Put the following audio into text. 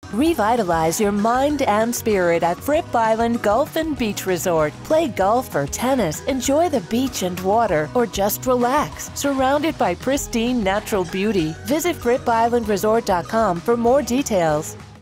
Revitalize your mind and spirit at Fripp Island Golf and Beach Resort. Play golf or tennis, enjoy the beach and water, or just relax, surrounded by pristine natural beauty. Visit FrippIslandResort.com for more details.